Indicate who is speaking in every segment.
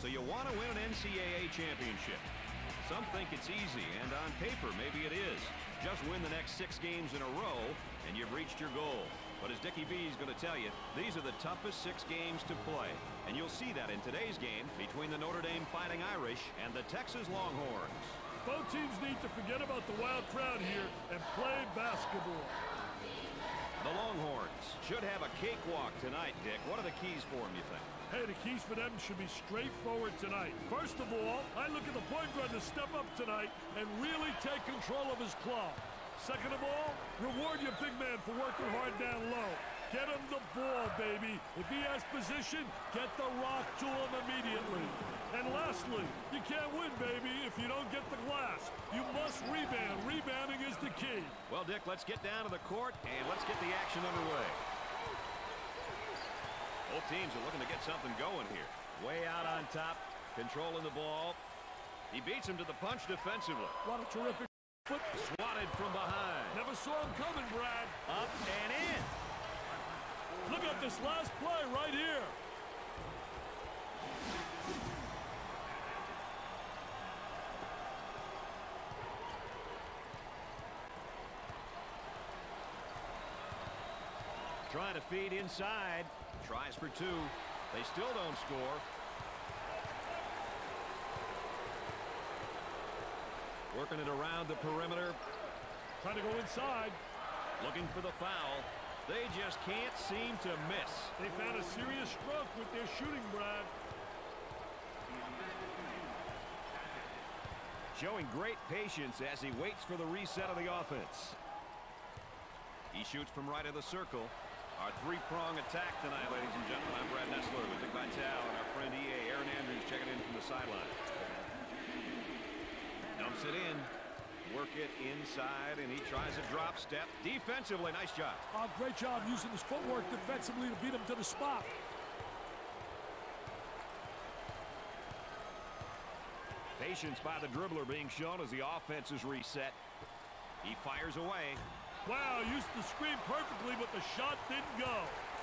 Speaker 1: you want to win an NCAA championship. Some think it's easy, and on paper, maybe it is. Just win the next 6 games in a row, and you've reached your goal. But as Dickie V is going to tell you, these are the toughest 6 games to play. And you'll see that in today's game between the Notre Dame Fighting Irish and the Texas Longhorns.
Speaker 2: Both teams need to forget about the wild crowd here and play basketball.
Speaker 1: The Longhorns should have a cakewalk tonight, Dick. What are the keys for them, you think?
Speaker 2: Hey, the keys for them should be straightforward tonight. First of all, I look at the point guard to step up tonight and really take control of his club. Second of all, reward your big man for working hard down low. Get him the ball, baby. If he has position, get the rock to him immediately. And lastly, you can't win, baby, if you don't get the glass. You must rebound. Rebounding is the key.
Speaker 1: Well, Dick, let's get down to the court, and let's get the action underway. Both teams are looking to get something going here. Way out on top, controlling the ball. He beats him to the punch defensively.
Speaker 2: What a terrific foot.
Speaker 1: Swatted from behind.
Speaker 2: Never saw him coming, Brad.
Speaker 1: Up and in.
Speaker 2: Look at this last play right here.
Speaker 1: Trying to feed inside. Tries for 2. They still don't score. Working it around the perimeter.
Speaker 2: Trying to go inside.
Speaker 1: Looking for the foul. They just can't seem to miss.
Speaker 2: They found a serious stroke with their shooting, Brad.
Speaker 1: Showing great patience as he waits for the reset of the offense. He shoots from right of the circle. Our 3-prong attack tonight, ladies and gentlemen. I'm Brad Nessler with Dick Vitale and our friend EA, Aaron Andrews, checking in from the sideline. Dumps it in. Work it inside, and he tries a drop step. Defensively, nice job.
Speaker 2: Great job using his footwork defensively to beat him to the spot.
Speaker 1: Patience by the dribbler being shown as the offense is reset. He fires away.
Speaker 2: Wow, used the screen perfectly, but the shot didn't go.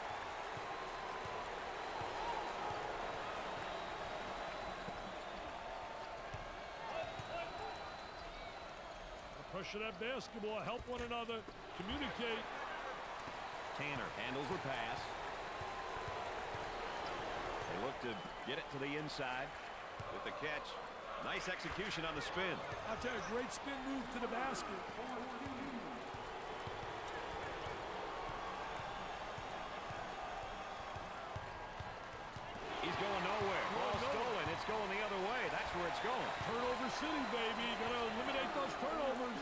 Speaker 2: Pressure that basketball, help one another, communicate.
Speaker 1: Tanner handles the pass. They look to get it to the inside with the catch. Nice execution on the spin.
Speaker 2: I'll tell you, great spin move to the basket.
Speaker 1: He's going nowhere. Ball stolen. It's going the other way. That's where it's going.
Speaker 2: Turnover city, baby. Got to eliminate those turnovers.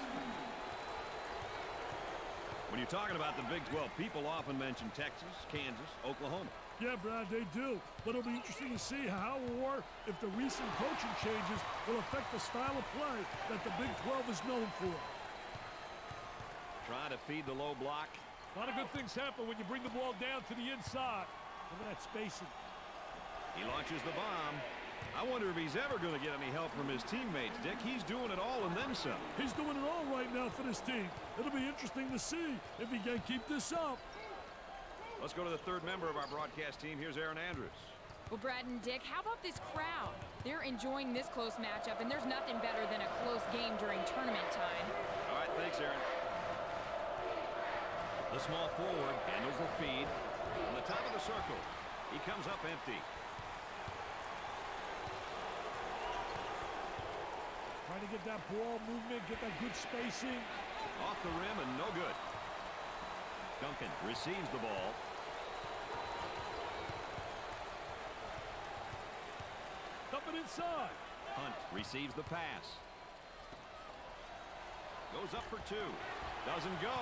Speaker 1: When you're talking about the Big 12, people often mention Texas, Kansas, Oklahoma.
Speaker 2: Yeah, Brad, they do. But it'll be interesting to see how or if the recent coaching changes will affect the style of play that the Big 12 is known for.
Speaker 1: Trying to feed the low block.
Speaker 2: A lot of good things happen when you bring the ball down to the inside. Look at that spacing.
Speaker 1: He launches the bomb. I wonder if he's ever going to get any help from his teammates, Dick. He's doing it all and then some.
Speaker 2: He's doing it all right now for this team. It'll be interesting to see if he can keep this up.
Speaker 1: Let's go to the third member of our broadcast team. Here's Aaron Andrews.
Speaker 3: Well, Brad and Dick, how about this crowd? They're enjoying this close matchup, and there's nothing better than a close game during tournament time.
Speaker 1: All right, thanks, Aaron. The small forward handles the feed. On the top of the circle, he comes up empty.
Speaker 2: Trying to get that ball movement, get that good spacing.
Speaker 1: Off the rim and no good. Duncan receives the ball.
Speaker 2: Dump it inside.
Speaker 1: Hunt receives the pass. Goes up for 2. Doesn't go.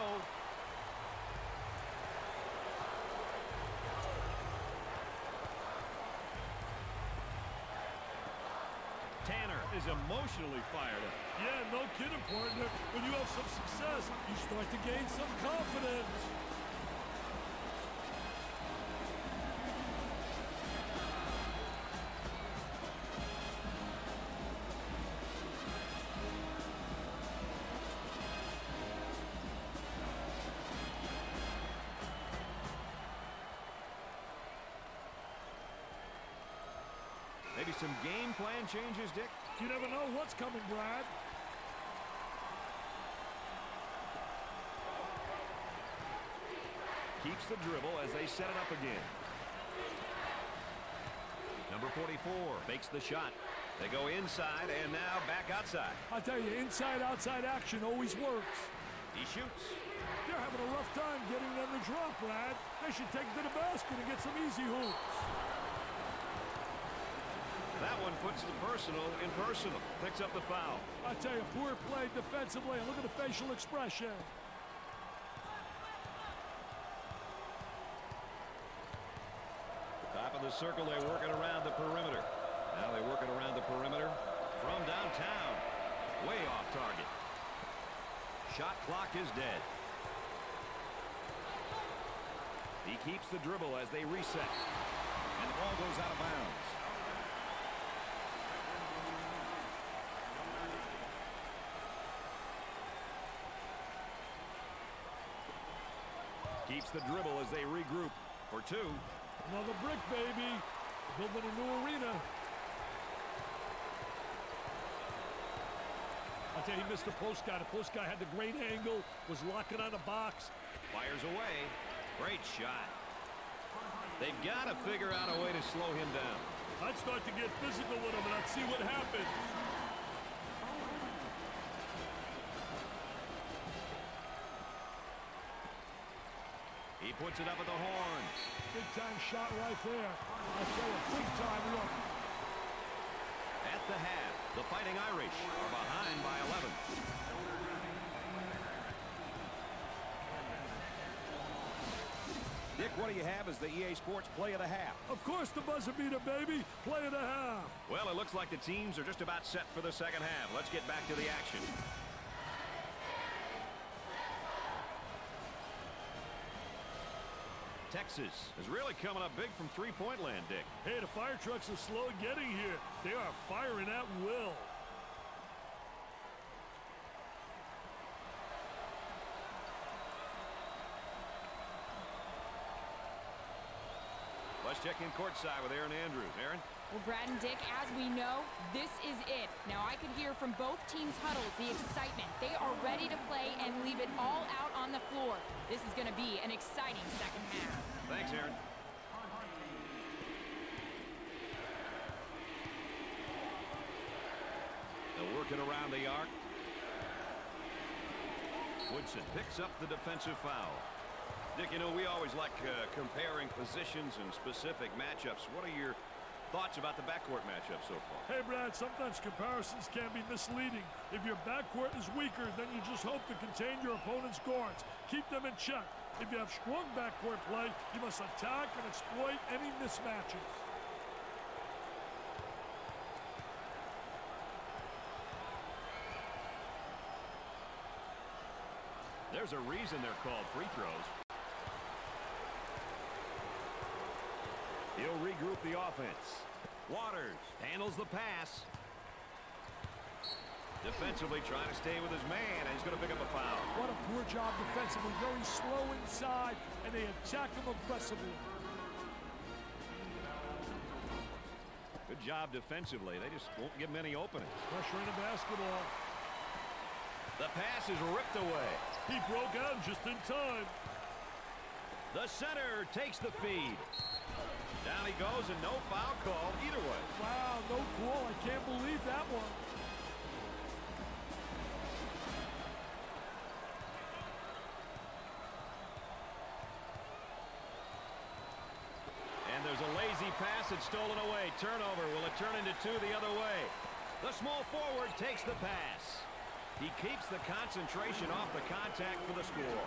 Speaker 1: Tanner is emotionally fired up.
Speaker 2: Yeah, no kidding, partner. When you have some success, you start to gain some confidence.
Speaker 1: Maybe some game plan changes, Dick?
Speaker 2: You never know what's coming, Brad.
Speaker 1: Keeps the dribble as they set it up again. Number 44 fakes the shot. They go inside and now back outside.
Speaker 2: I tell you, inside-outside action always works.
Speaker 1: He shoots.
Speaker 2: They're having a rough time getting them to drop, Brad. They should take it to the basket and get some easy hoops.
Speaker 1: That one puts the personal in personal. Picks up the foul.
Speaker 2: I tell you, poor play defensively. And look at the facial expression.
Speaker 1: Top of the circle, they're working around the perimeter. Now they're working around the perimeter from downtown. Way off target. Shot clock is dead. He keeps the dribble as they reset. And the ball goes out of bounds. Keeps the dribble as they regroup for two.
Speaker 2: Another brick, baby. Building a new arena. I tell you, he missed the post guy. The post guy had the great angle, was locking on the box.
Speaker 1: Fires away. Great shot. They've got to figure out a way to slow him down.
Speaker 2: I'd start to get physical with him, and I'd see what happens.
Speaker 1: He puts it up at the horn.
Speaker 2: Big-time shot right there. I tell you, big-time look.
Speaker 1: At the half, the Fighting Irish are behind by 11. Dick, what do you have as the EA Sports play of the half?
Speaker 2: Of course, the buzzer beater, baby. Play of the half.
Speaker 1: Well, it looks like the teams are just about set for the second half. Let's get back to the action. Texas is really coming up big from three-point land, Dick.
Speaker 2: Hey, the fire trucks are slow getting here. They are firing at will.
Speaker 1: Let's check in courtside with Aaron Andrews. Aaron?
Speaker 3: Well, Brad and Dick, as we know, this is it. Now, I could hear from both teams' huddles the excitement. They are ready to play and leave it all out on the floor. This is going to be an exciting second half.
Speaker 1: Thanks, Aaron. They'll work it around the arc. Woodson picks up the defensive foul. Dick, you know, we always like comparing positions and specific matchups. What are your thoughts about the backcourt matchup so far?
Speaker 2: Hey, Brad, sometimes comparisons can be misleading. If your backcourt is weaker, then you just hope to contain your opponent's guards. Keep them in check. If you have strong backcourt play, you must attack and exploit any mismatches.
Speaker 1: There's a reason they're called free throws. He'll regroup the offense. Waters handles the pass. Defensively trying to stay with his man, and he's going to pick up a foul.
Speaker 2: What a poor job defensively. Very slow inside, and they attack him aggressively.
Speaker 1: Good job defensively. They just won't give him any openings.
Speaker 2: Pressure in the basketball.
Speaker 1: The pass is ripped away.
Speaker 2: He broke out just in time.
Speaker 1: The center takes the feed. Down he goes, and no foul call either way.
Speaker 2: Wow, no call. I can't believe that one.
Speaker 1: And there's a lazy pass. It's stolen away. Turnover. Will it turn into two the other way? The small forward takes the pass. He keeps the concentration off the contact for the score.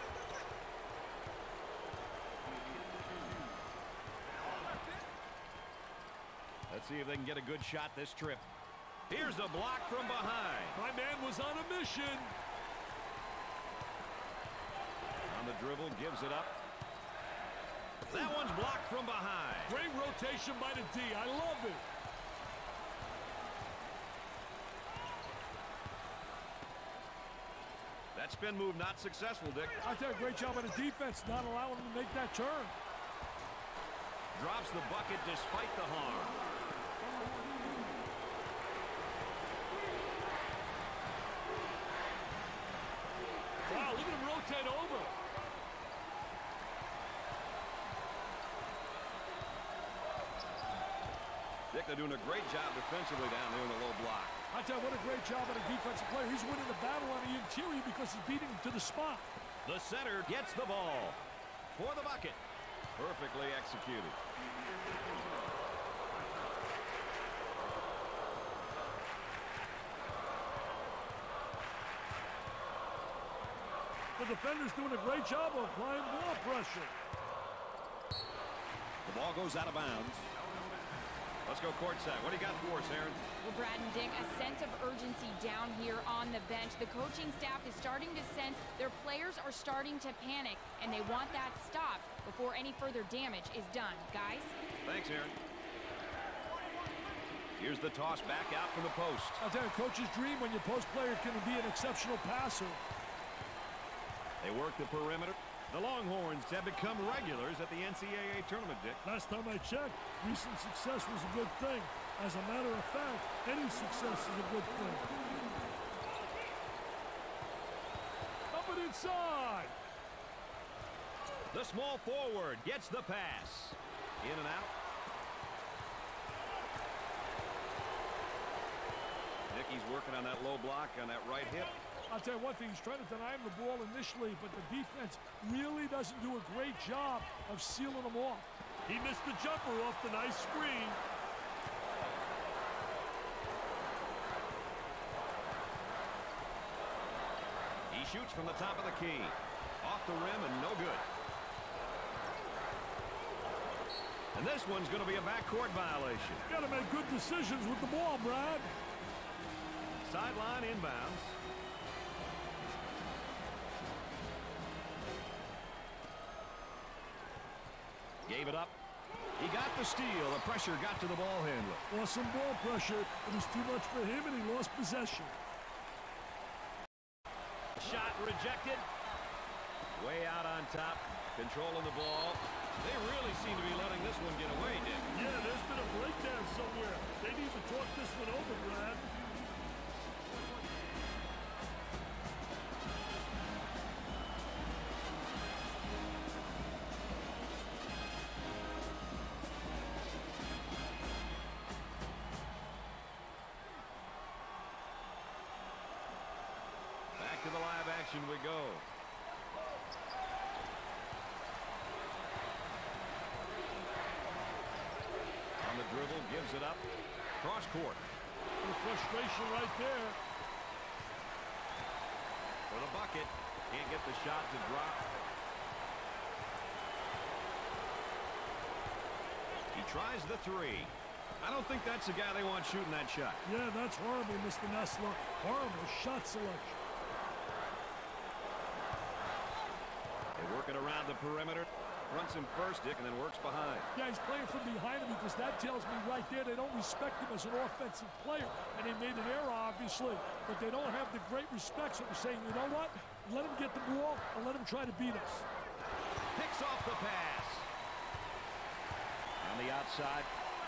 Speaker 1: Let's see if they can get a good shot this trip. Here's the block from behind.
Speaker 2: My man was on a mission.
Speaker 1: On the dribble, gives it up. That one's blocked from behind.
Speaker 2: Great rotation by the D. I love it.
Speaker 1: That spin move not successful, Dick.
Speaker 2: I tell you, great job on the defense, not allowing him to make that turn.
Speaker 1: Drops the bucket despite the harm. Dick, they're doing a great job defensively down there in the low block.
Speaker 2: I tell you, what a great job by the defensive player. He's winning the battle on the interior because he's beating him to the spot.
Speaker 1: The center gets the ball for the bucket. Perfectly executed.
Speaker 2: The defender's doing a great job of applying ball pressure.
Speaker 1: The ball goes out of bounds. Let's go courtside. What do you got for us, Aaron?
Speaker 3: Well, Brad and Dick, a sense of urgency down here on the bench. The coaching staff is starting to sense their players are starting to panic, and they want that stopped before any further damage is done. Guys?
Speaker 1: Thanks, Aaron. Here's the toss back out from the post.
Speaker 2: I'll tell you, coach's dream when your post player can be an exceptional passer.
Speaker 1: They work the perimeter. The Longhorns have become regulars at the NCAA tournament, Dick.
Speaker 2: Last time I checked, recent success was a good thing. As a matter of fact, any success is a good thing. Up and inside.
Speaker 1: The small forward gets the pass. In and out. Dickey's working on that low block on that right hip.
Speaker 2: I'll tell you one thing, he's trying to deny him the ball initially, but the defense really doesn't do a great job of sealing him off.
Speaker 4: He missed the jumper off the nice screen.
Speaker 1: He shoots from the top of the key. Off the rim and no good. And this one's going to be a backcourt violation.
Speaker 2: Got to make good decisions with the ball, Brad.
Speaker 1: Sideline inbounds. Gave it up. He got the steal. The pressure got to the ball handler.
Speaker 2: Awesome ball pressure. It was too much for him, and he lost possession.
Speaker 1: Shot rejected. Way out on top. Controlling the ball. They really seem to be letting this one get away, Dick.
Speaker 4: Yeah, there's been a breakdown somewhere. They need to talk this one over, Brad.
Speaker 1: To the live action we go. On the dribble, gives it up. Cross court.
Speaker 2: The frustration right there.
Speaker 1: For the bucket. Can't get the shot to drop. He tries the three. I don't think that's the guy they want shooting that shot.
Speaker 2: Yeah, that's horrible, Mr. Nessler. Horrible shot selection.
Speaker 1: Working around the perimeter, fronts him first, Dick, and then works behind.
Speaker 2: Yeah, he's playing from behind him because that tells me right there they don't respect him as an offensive player. And they made an error, obviously, but they don't have the great respect. So they're saying, you know what? Let him get the ball and let him try to beat us.
Speaker 1: Picks off the pass. On the outside.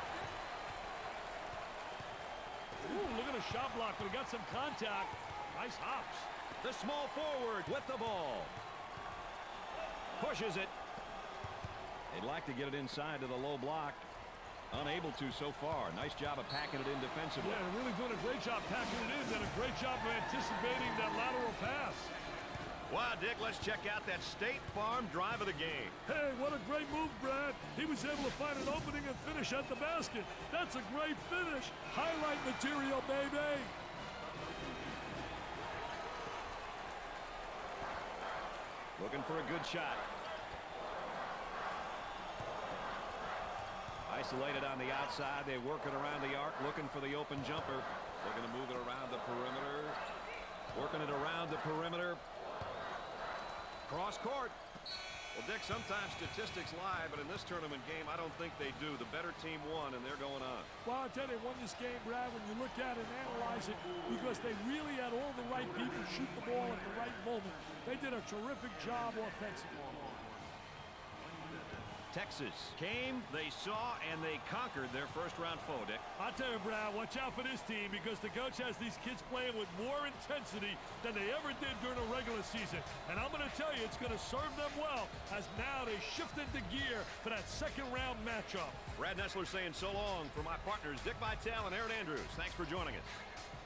Speaker 4: Ooh, look at the shot block, but he got some contact. Nice hops.
Speaker 1: The small forward with the ball. Pushes it. They'd like to get it inside to the low block. Unable to so far. Nice job of packing it in defensively.
Speaker 4: Yeah, they're really doing a great job packing it in. Did a great job of anticipating that lateral pass.
Speaker 1: Wow, Dick, let's check out that State Farm drive of the game.
Speaker 2: Hey, what a great move, Brad. He was able to find an opening and finish at the basket. That's a great finish. Highlight material, baby.
Speaker 1: Looking for a good shot. Isolated on the outside. They work it around the arc, looking for the open jumper. Looking to move it around the perimeter. Working it around the perimeter. Cross court. Well, Dick, sometimes statistics lie, but in this tournament game, I don't think they do. The better team won, and they're going on.
Speaker 2: Well, I'll tell you, they won this game, Brad, when you look at it and analyze it, because they really had all the right people shoot the ball at the right moment. They did a terrific job offensively.
Speaker 1: Texas came, they saw, and they conquered their first-round foe, Dick.
Speaker 2: I'll tell you, Brad, watch out for this team because the coach has these kids playing with more intensity than they ever did during the regular season. And I'm going to tell you, it's going to serve them well as now they shift into gear for that second-round matchup.
Speaker 1: Brad Nessler saying so long for my partners, Dick Vitale and Aaron Andrews. Thanks for joining us.